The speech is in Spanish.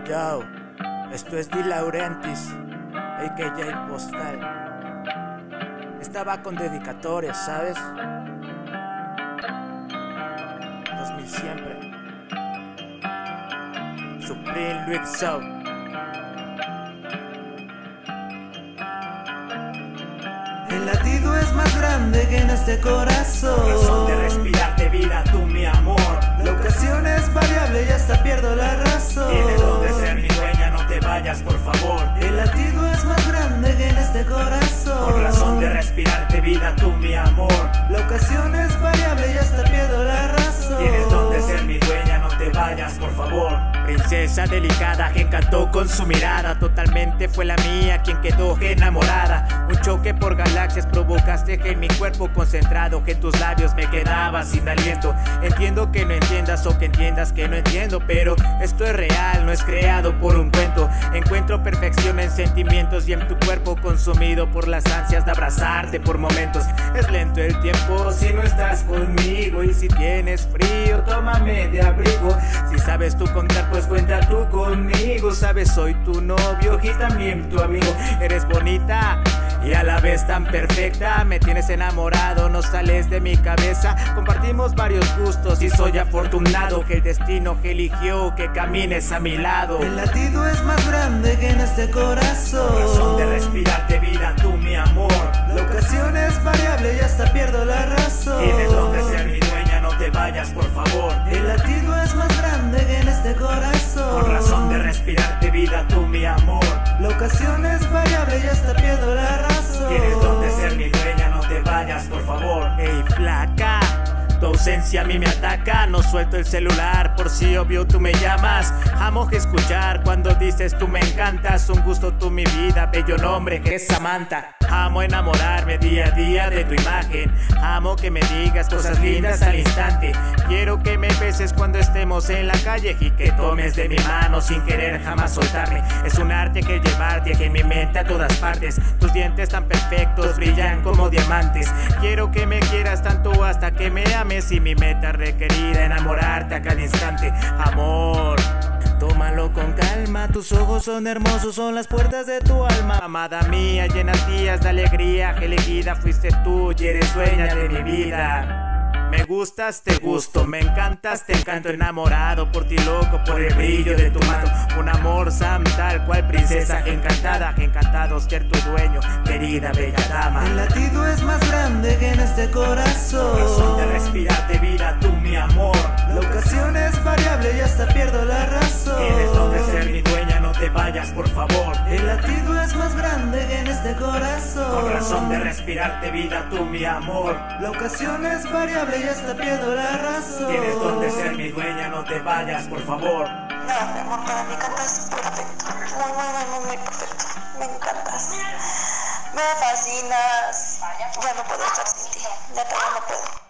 Yo, esto es Di Laurentiis, a.k.a. Postal. Estaba con dedicatorias, ¿sabes? 2000 siempre. Supreme Luis Show. El latido es más grande que en este corazón. Razón de respirar de vida, tú mi amor. La ocasión es variable y hasta pierdo la razón. Tienes donde ser mi dueña, no te vayas por favor. El latido es más grande que en este corazón. Con razón de respirar de vida, tú mi amor. La ocasión es variable y hasta pierdo la razón. Tienes donde ser mi dueña, no te vayas por favor. Princesa delicada que encantó con su mirada. Totalmente fue la mía quien quedó enamorada. Un choque por galaxias provocaste que en mi cuerpo concentrado, que en tus labios me quedaba sin aliento. Entiendo que no entiendas o que entiendas que no entiendo, pero esto es real, no es creado por un cuento. Encuentro perfección en sentimientos y en tu cuerpo consumido por las ansias de abrazarte por momentos. Es lento el tiempo si no estás conmigo, y si tienes frío tómame de abrigo. Si sabes tú contar pues cuenta tú conmigo. Sabes soy tu novio y también tu amigo. Eres bonita y a la vez tan perfecta, me tienes enamorado, no sales de mi cabeza. Compartimos varios gustos y soy afortunado que el destino que eligió que camines a mi lado. El latido es más grande que en este corazón. Razón de respirar de vida, tú mi amor. La ocasión es variable y hasta pierdo la razón. Tienes donde ser mi dueña, no te vayas por favor. El latido es más grande que en este corazón. Con razón de respirar de vida, tú mi amor. La ocasión es variable y hasta pierdo la razón. Tienes donde ser mi dueña, no te vayas por favor. Ey flaca, tu ausencia a mí me ataca. No suelto el celular por si obvio tú me llamas. Amo que escuchar cuando dices tú me encantas. Un gusto tú mi vida, bello nombre que es Samantha. Amo enamorarme día a día de tu imagen. Amo que me digas cosas lindas al instante. Quiero que me beses cuando estemos en la calle y que tomes de mi mano sin querer jamás soltarme. Es un arte que llevarte aquí en mi mente a todas partes. Tus dientes tan perfectos brillan como diamantes. Quiero que me quieras tanto hasta que me ames, y mi meta requerida enamorarte a cada instante. Amor, tómalo con calma, tus ojos son hermosos, son las puertas de tu alma. Amada mía, llenas días de alegría, que elegida fuiste tú y eres dueña de mi vida. Me gustas, te gusto, me encantas, te encanto, enamorado por ti loco, por el brillo de tu mano. Un amor Sam tal cual princesa, encantada, encantado ser tu dueño, querida bella dama. El latido es más grande que en este corazón. Razón de respirar de vida, tú mi amor. La ocasión es variable y hasta pierdo la razón. Tienes donde ser mi dueña, no te vayas por favor. El latido es más grande que en este corazón. Con razón de respirar de vida, tú mi amor. La ocasión es variable y hasta pierdo la razón. Tienes donde ser mi dueña, no te vayas por favor. No, mi amor, para mí cantas perfecto. Muy perfecto. Me encantas. Me fascinas. Ya no puedo estar sin ti. Ya no puedo.